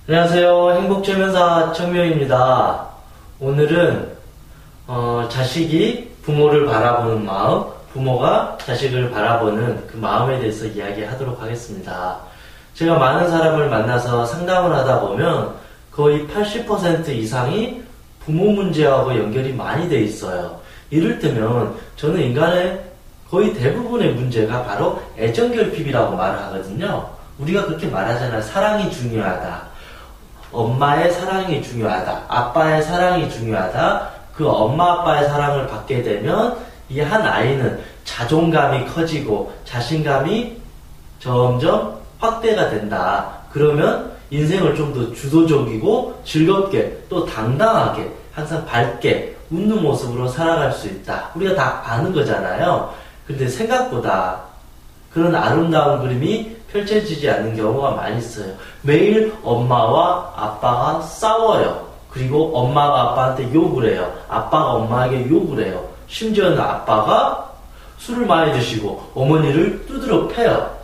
안녕하세요. 행복조면사 청명입니다. 오늘은 자식이 부모를 바라보는 마음, 부모가 자식을 바라보는 그 마음에 대해서 이야기하도록 하겠습니다. 제가 많은 사람을 만나서 상담을 하다 보면 거의 80% 이상이 부모 문제하고 연결이 많이 돼 있어요. 이를테면 저는 인간의 거의 대부분의 문제가 바로 애정결핍이라고 말을 하거든요. 우리가 그렇게 말하잖아요. 사랑이 중요하다. 엄마의 사랑이 중요하다. 아빠의 사랑이 중요하다. 그 엄마 아빠의 사랑을 받게 되면 이 한 아이는 자존감이 커지고 자신감이 점점 확대가 된다. 그러면 인생을 좀 더 주도적이고 즐겁게 또 당당하게 항상 밝게 웃는 모습으로 살아갈 수 있다. 우리가 다 아는 거잖아요. 근데 생각보다 그런 아름다운 그림이 펼쳐지지 않는 경우가 많이 있어요. 매일 엄마와 아빠가 싸워요. 그리고 엄마가 아빠한테 욕을 해요. 아빠가 엄마에게 욕을 해요. 심지어는 아빠가 술을 많이 드시고 어머니를 두드려 패요.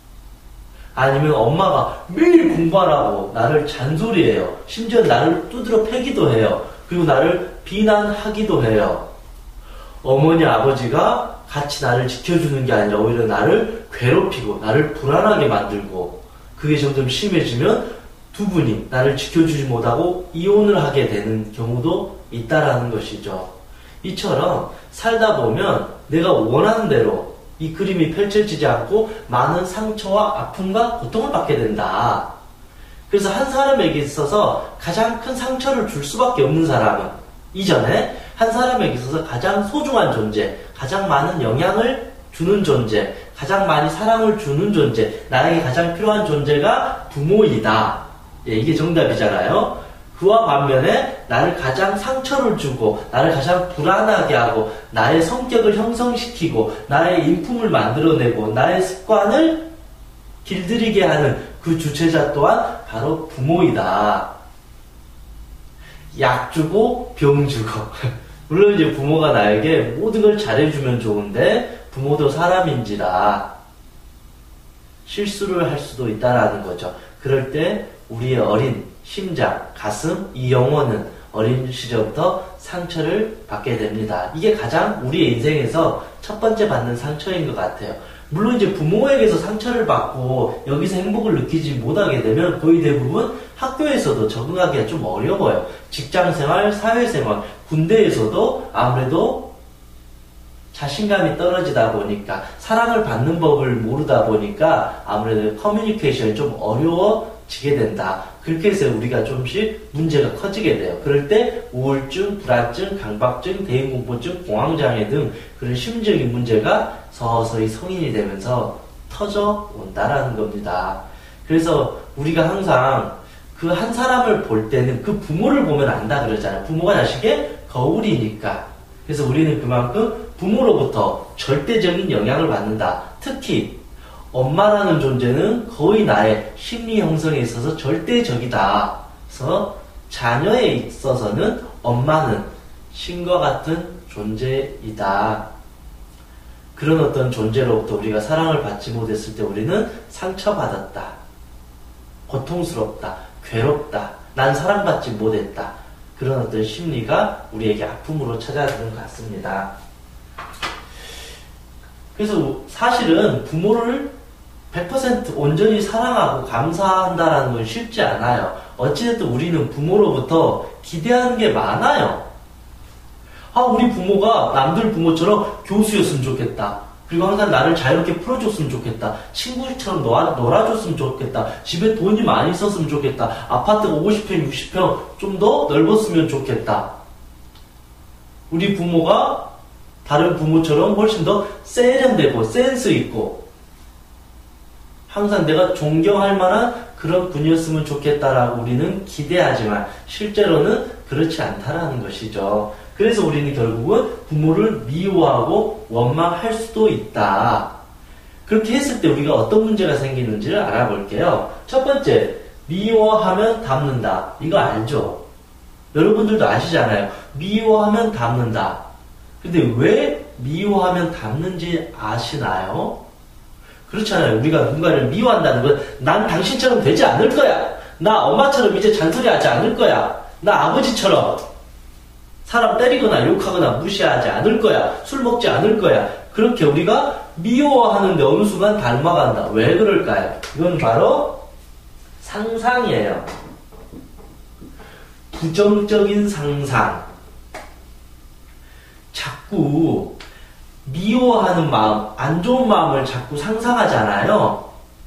아니면 엄마가 매일 공부하라고 나를 잔소리해요. 심지어 나를 두드려 패기도 해요. 그리고 나를 비난하기도 해요. 어머니 아버지가 같이 나를 지켜주는 게 아니라 오히려 나를 괴롭히고 나를 불안하게 만들고, 그게 점점 심해지면 두 분이 나를 지켜주지 못하고 이혼을 하게 되는 경우도 있다라는 것이죠. 이처럼 살다 보면 내가 원하는 대로 이 그림이 펼쳐지지 않고 많은 상처와 아픔과 고통을 받게 된다. 그래서 한 사람에게 있어서 가장 큰 상처를 줄 수밖에 없는 사람은 이전에 한 사람에게 있어서 가장 소중한 존재, 가장 많은 영향을 주는 존재, 가장 많이 사랑을 주는 존재, 나에게 가장 필요한 존재가 부모이다. 예, 이게 정답이잖아요. 그와 반면에 나를 가장 상처를 주고 나를 가장 불안하게 하고 나의 성격을 형성시키고 나의 인품을 만들어내고 나의 습관을 길들이게 하는 그 주체자 또한 바로 부모이다. 약 주고 병 주고 물론 이제 부모가 나에게 모든 걸 잘해주면 좋은데 부모도 사람인지라 실수를 할 수도 있다라는 거죠. 그럴 때 우리의 어린 심장, 가슴, 이 영혼은 어린 시절부터 상처를 받게 됩니다. 이게 가장 우리의 인생에서 첫 번째 받는 상처인 것 같아요. 물론 이제 부모에게서 상처를 받고 여기서 행복을 느끼지 못하게 되면 거의 대부분 학교에서도 적응하기가 좀 어려워요. 직장생활, 사회생활, 군대에서도 아무래도 자신감이 떨어지다 보니까 사랑을 받는 법을 모르다 보니까 아무래도 커뮤니케이션이 좀 어려워지게 된다. 그렇게 해서 우리가 조금씩 문제가 커지게 돼요. 그럴 때 우울증, 불안증, 강박증, 대인공포증, 공황장애 등 그런 심리적인 문제가 서서히 성인이 되면서 터져 온다라는 겁니다. 그래서 우리가 항상 그 한 사람을 볼 때는 그 부모를 보면 안다 그러잖아요. 부모가 자식의 거울이니까. 그래서 우리는 그만큼 부모로부터 절대적인 영향을 받는다. 특히 엄마라는 존재는 거의 나의 심리 형성에 있어서 절대적이다. 그래서 자녀에 있어서는 엄마는 신과 같은 존재이다. 그런 어떤 존재로부터 우리가 사랑을 받지 못했을 때 우리는 상처받았다. 고통스럽다. 괴롭다. 난 사랑받지 못했다. 그런 어떤 심리가 우리에게 아픔으로 찾아드는 것 같습니다. 그래서 사실은 부모를 100% 온전히 사랑하고 감사한다는 건 쉽지 않아요. 어찌됐든 우리는 부모로부터 기대하는 게 많아요. 우리 부모가 남들 부모처럼 교수였으면 좋겠다. 그리고 항상 나를 자유롭게 풀어줬으면 좋겠다. 친구처럼 놀아줬으면 좋겠다. 집에 돈이 많이 있었으면 좋겠다. 아파트가 50평, 60평 좀 더 넓었으면 좋겠다. 우리 부모가 다른 부모처럼 훨씬 더 세련되고 센스 있고 항상 내가 존경할 만한 그런 분이었으면 좋겠다라고 우리는 기대하지만 실제로는 그렇지 않다라는 것이죠. 그래서 우리는 결국은 부모를 미워하고 원망할 수도 있다. 그렇게 했을 때 우리가 어떤 문제가 생기는지를 알아볼게요. 첫 번째, 미워하면 닮는다. 이거 알죠? 여러분들도 아시잖아요. 미워하면 닮는다. 근데 왜 미워하면 닮는지 아시나요? 그렇잖아요. 우리가 누군가를 미워한다는 건 난 당신처럼 되지 않을 거야. 나 엄마처럼 이제 잔소리하지 않을 거야. 나 아버지처럼 사람 때리거나 욕하거나 무시하지 않을 거야. 술 먹지 않을 거야. 그렇게 우리가 미워하는데 어느 순간 닮아간다. 왜 그럴까요? 이건 바로 상상이에요. 부정적인 상상. 자꾸 미워하는 마음, 안 좋은 마음을 자꾸 상상하잖아요.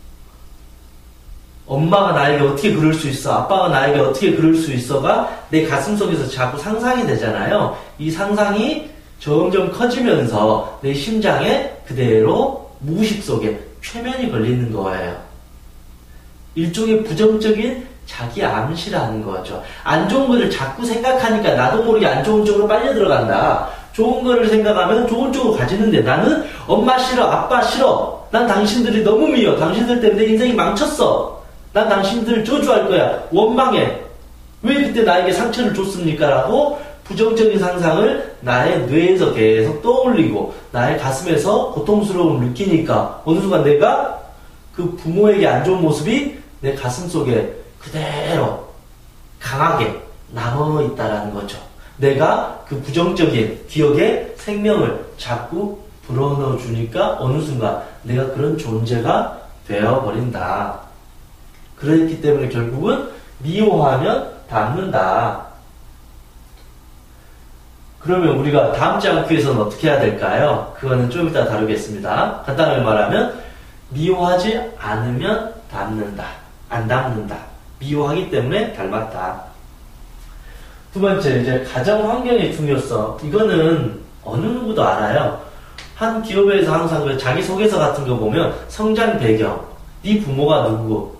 엄마가 나에게 어떻게 그럴 수 있어? 아빠가 나에게 어떻게 그럴 수 있어가 내 가슴속에서 자꾸 상상이 되잖아요. 이 상상이 점점 커지면서 내 심장에 그대로 무의식 속에 최면이 걸리는 거예요. 일종의 부정적인 자기 암시라는 거죠. 안 좋은 거를 자꾸 생각하니까 나도 모르게 안 좋은 쪽으로 빨려 들어간다. 좋은 거를 생각하면 좋은 쪽으로 가지는데 나는 엄마 싫어, 아빠 싫어. 난 당신들이 너무 미워. 당신들 때문에 내 인생이 망쳤어. 난 당신들 저주할 거야. 원망해. 왜 그때 나에게 상처를 줬습니까? 라고 부정적인 상상을 나의 뇌에서 계속 떠올리고 나의 가슴에서 고통스러움을 느끼니까 어느 순간 내가 그 부모에게 안 좋은 모습이 내 가슴 속에 그대로 강하게 남아있다라는 거죠. 내가 그 부정적인 기억에 생명을 자꾸 불어넣어 주니까 어느 순간 내가 그런 존재가 되어버린다. 그렇기 때문에 결국은 미워하면 닮는다. 그러면 우리가 닮지 않기 위해서는 어떻게 해야 될까요? 그거는 좀 이따 다루겠습니다. 간단하게 말하면 미워하지 않으면 닮는다. 안 닮는다. 미워하기 때문에 닮았다. 두 번째, 이제 가정 환경의 중요성. 이거는 어느 누구도 알아요. 한 기업에서 항상 그 자기소개서 같은 거 보면 성장 배경, 네 부모가 누구고,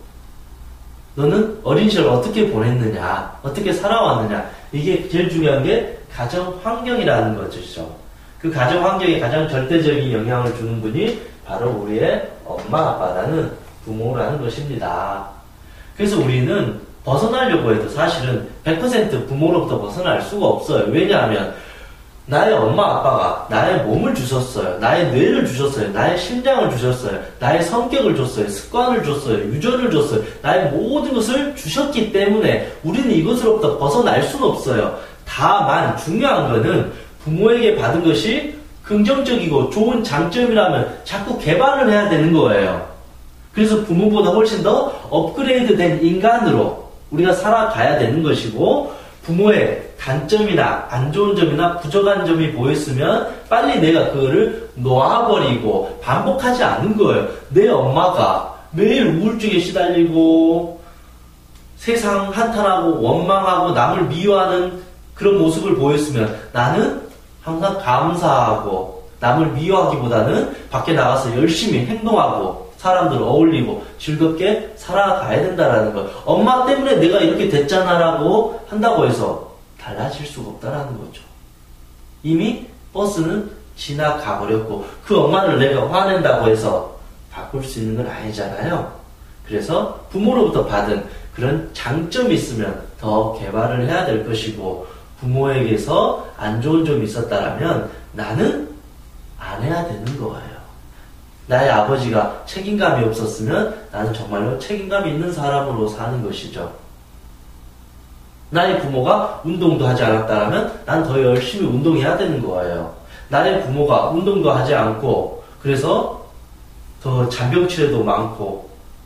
너는 어린 시절 어떻게 보냈느냐, 어떻게 살아왔느냐. 이게 제일 중요한 게 가정 환경이라는 거죠. 그 가정 환경에 가장 절대적인 영향을 주는 분이 바로 우리의 엄마, 아빠라는 부모라는 것입니다. 그래서 우리는 벗어나려고 해도 사실은 100% 부모로부터 벗어날 수가 없어요. 왜냐하면 나의 엄마 아빠가 나의 몸을 주셨어요. 나의 뇌를 주셨어요. 나의 심장을 주셨어요. 나의 성격을 줬어요. 습관을 줬어요. 유전을 줬어요. 나의 모든 것을 주셨기 때문에 우리는 이것으로부터 벗어날 수는 없어요. 다만 중요한 거는 부모에게 받은 것이 긍정적이고 좋은 장점이라면 자꾸 개발을 해야 되는 거예요. 그래서 부모보다 훨씬 더 업그레이드 된 인간으로 우리가 살아가야 되는 것이고, 부모의 단점이나 안 좋은 점이나 부족한 점이 보였으면 빨리 내가 그거를 놓아버리고 반복하지 않는 거예요. 내 엄마가 매일 우울증에 시달리고 세상 한탄하고 원망하고 남을 미워하는 그런 모습을 보였으면 나는 항상 감사하고 남을 미워하기보다는 밖에 나가서 열심히 행동하고 사람들 어울리고 즐겁게 살아가야 된다라는 거. 엄마 때문에 내가 이렇게 됐잖아라고 한다고 해서 달라질 수가 없다라는 거죠. 이미 버스는 지나가 버렸고 그 엄마를 내가 화낸다고 해서 바꿀 수 있는 건 아니잖아요. 그래서 부모로부터 받은 그런 장점이 있으면 더 개발을 해야 될 것이고, 부모에게서 안 좋은 점이 있었다라면 나는 안 해야 되는 거예요. 나의 아버지가 책임감이 없었으면 나는 정말로 책임감이 있는 사람으로 사는 것이죠. 나의 부모가 운동도 하지 않았다면 난 더 열심히 운동해야 되는 거예요. 나의 부모가 운동도 하지 않고 그래서 더 잔병치레도 많고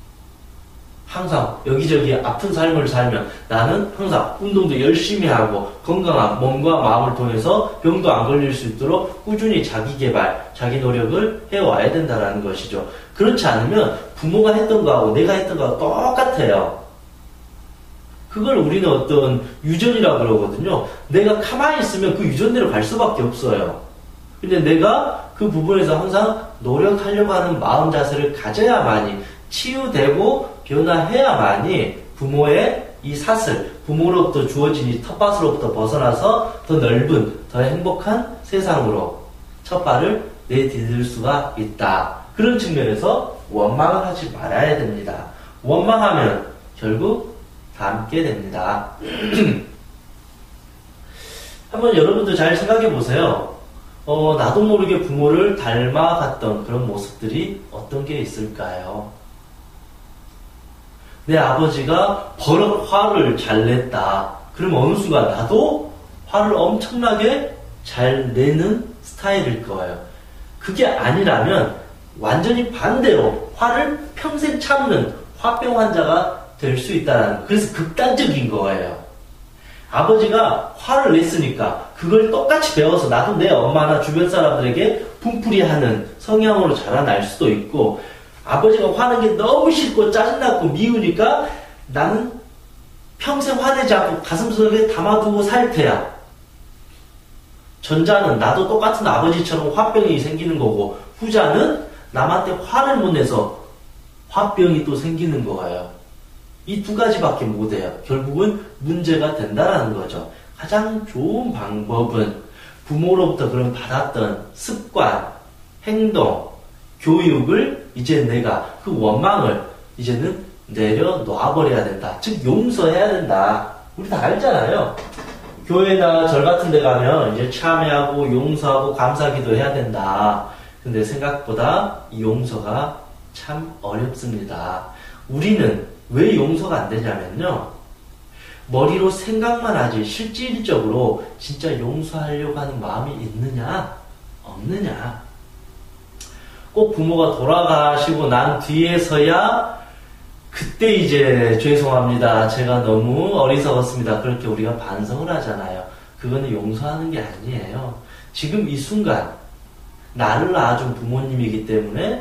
항상 여기저기 아픈 삶을 살면 나는 항상 운동도 열심히 하고 건강한 몸과 마음을 통해서 병도 안 걸릴 수 있도록 꾸준히 자기 개발, 자기 노력을 해와야 된다는 것이죠. 그렇지 않으면 부모가 했던 거하고 내가 했던 거하고 똑같아요. 그걸 우리는 어떤 유전이라고 그러거든요. 내가 가만히 있으면 그 유전대로 갈 수밖에 없어요. 근데 내가 그 부분에서 항상 노력하려고 하는 마음 자세를 가져야만이 치유되고 변화해야만이 부모의 이 사슬, 부모로부터 주어진 이 텃밭으로부터 벗어나서 더 넓은, 더 행복한 세상으로 첫 발을 내디딜 수가 있다. 그런 측면에서 원망을 하지 말아야 됩니다. 원망하면 결국 닮게 됩니다. 한번 여러분도 잘 생각해 보세요. 나도 모르게 부모를 닮아갔던 그런 모습들이 어떤 게 있을까요? 내 아버지가 버럭 화를 잘 냈다. 그러면 어느 순간 나도 화를 엄청나게 잘 내는 스타일일 거예요. 그게 아니라면 완전히 반대로 화를 평생 참는 화병 환자가 될 수 있다는, 그래서 극단적인 거예요. 아버지가 화를 냈으니까 그걸 똑같이 배워서 나도 내 엄마나 주변 사람들에게 분풀이하는 성향으로 자라날 수도 있고, 아버지가 화는 게 너무 싫고 짜증나고 미우니까 나는 평생 화내지 않고 가슴속에 담아두고 살 테야. 전자는 나도 똑같은 아버지처럼 화병이 생기는 거고, 후자는 남한테 화를 못 내서 화병이 또 생기는 거예요. 이 두 가지밖에 못해요. 결국은 문제가 된다라는 거죠. 가장 좋은 방법은 부모로부터 그런 받았던 습관, 행동, 교육을 이제 내가 그 원망을 이제는 내려놓아버려야 된다. 즉 용서해야 된다. 우리 다 알잖아요. 교회나 절 같은 데 가면 이제 참회하고 용서하고 감사기도 해야 된다. 근데 생각보다 이 용서가 참 어렵습니다. 우리는 왜 용서가 안 되냐면요, 머리로 생각만 하지 실질적으로 진짜 용서하려고 하는 마음이 있느냐 없느냐. 꼭 부모가 돌아가시고 난 뒤에서야 그때 이제 죄송합니다, 제가 너무 어리석었습니다, 그렇게 우리가 반성을 하잖아요. 그거는 용서하는 게 아니에요. 지금 이 순간 나를 낳아준 부모님이기 때문에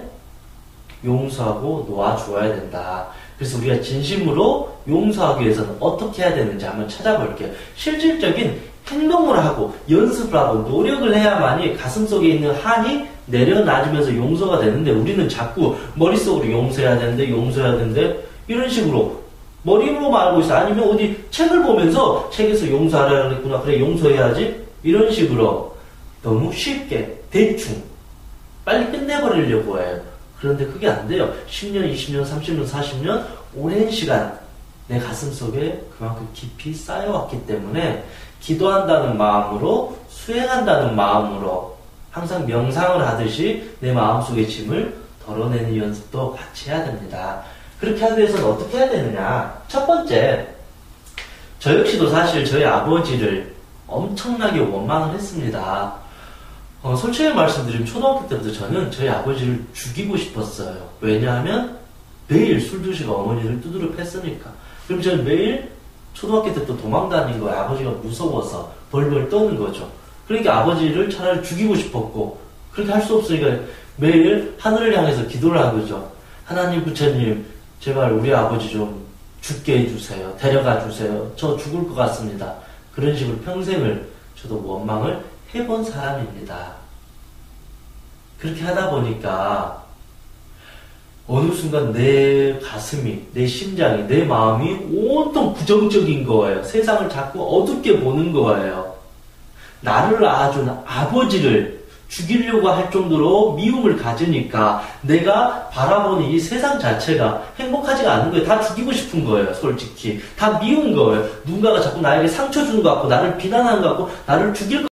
용서하고 놓아주어야 된다. 그래서 우리가 진심으로 용서하기 위해서는 어떻게 해야 되는지 한번 찾아볼게요. 실질적인 행동을 하고 연습을 하고 노력을 해야만이 가슴속에 있는 한이 내려놔지면서 용서가 되는데, 우리는 자꾸 머릿속으로 용서해야 되는데 이런 식으로 머리로만 알고 있어. 아니면 어디 책을 보면서 책에서 용서하라 그랬구나, 그래 용서해야지, 이런 식으로 너무 쉽게 대충 빨리 끝내버리려고 해요. 그런데 그게 안 돼요. 10년, 20년, 30년, 40년 오랜 시간 내 가슴속에 그만큼 깊이 쌓여왔기 때문에 기도한다는 마음으로, 수행한다는 마음으로 항상 명상을 하듯이 내 마음속의 짐을 덜어내는 연습도 같이 해야 됩니다. 그렇게 하기 위해서는 어떻게 해야 되느냐. 첫 번째, 저 역시도 사실 저희 아버지를 엄청나게 원망을 했습니다. 솔직히 말씀드리면 초등학교 때부터 저는 저희 아버지를 죽이고 싶었어요. 왜냐하면 매일 술 드시고 어머니를 두드려 팼으니까. 그럼 저는 매일 초등학교 때부터 도망 다닌 거예요. 아버지가 무서워서 벌벌 떠는 거죠. 그러니까 아버지를 차라리 죽이고 싶었고, 그렇게 할 수 없으니까 매일 하늘을 향해서 기도를 한 거죠. 하나님, 부처님, 제발 우리 아버지 좀 죽게 해주세요. 데려가 주세요. 저 죽을 것 같습니다. 그런 식으로 평생을 저도 원망을 해본 사람입니다. 그렇게 하다 보니까 어느 순간 내 가슴이, 내 심장이, 내 마음이 온통 부정적인 거예요. 세상을 자꾸 어둡게 보는 거예요. 나를 낳아준 아버지를 죽이려고 할 정도로 미움을 가지니까 내가 바라보는 이 세상 자체가 행복하지가 않은 거예요. 다 죽이고 싶은 거예요, 솔직히. 다 미운 거예요. 누군가가 자꾸 나에게 상처 주는 것 같고, 나를 비난하는 것 같고, 나를 죽일 것